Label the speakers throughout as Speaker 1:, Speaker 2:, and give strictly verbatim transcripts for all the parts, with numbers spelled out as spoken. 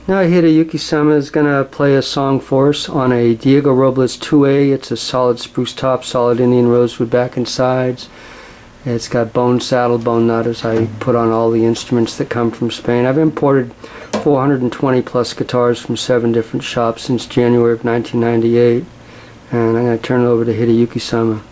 Speaker 1: Now Hiroyuki-sama is going to play a song for us on a Diego Robles two A. It's a solid spruce top, solid Indian rosewood back and sides. It's got bone saddle, bone nut, as I put on all the instruments that come from Spain. I've imported four hundred twenty plus guitars from seven different shops since January of nineteen ninety-eight. And I'm going to turn it over to Hiroyuki-sama.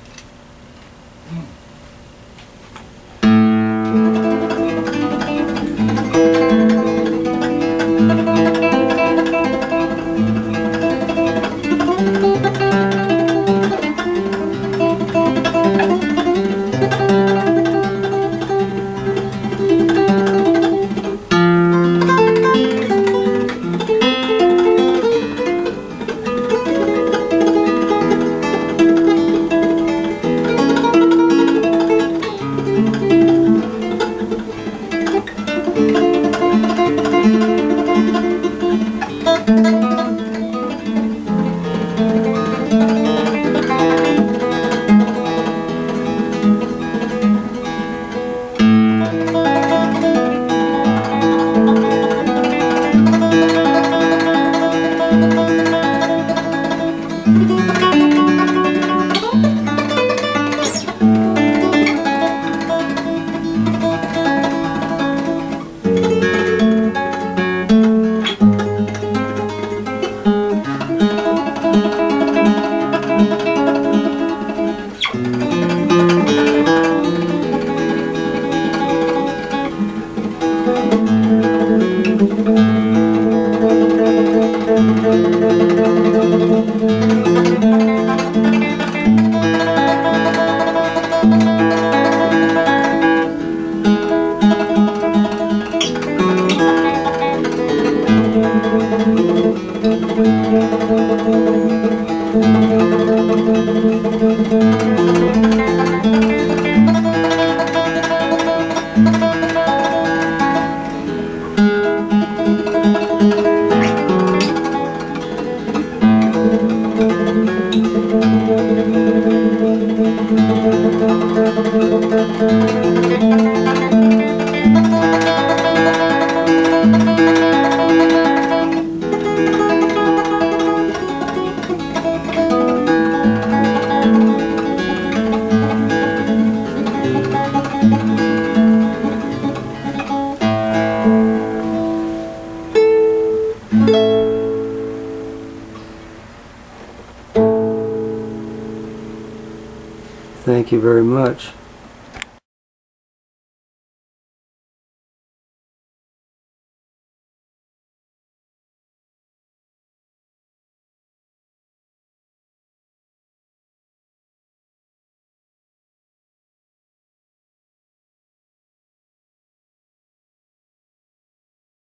Speaker 1: Thank you very much.